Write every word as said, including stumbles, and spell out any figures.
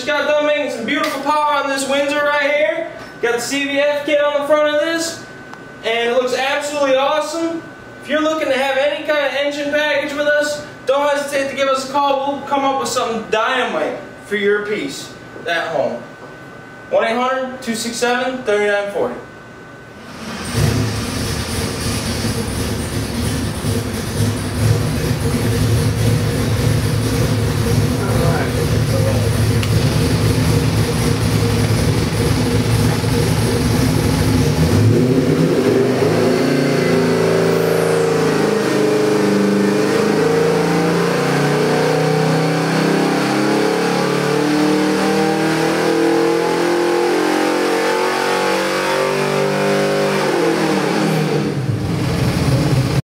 just got done making some beautiful power on this Windsor right here. Got the C V F kit on the front of this, and it looks absolutely awesome. If you're looking to have any kind of engine package with us, don't hesitate to give us a call. We'll come up with something dynamite for your piece at home. one eight hundred, two six seven, three nine four zero.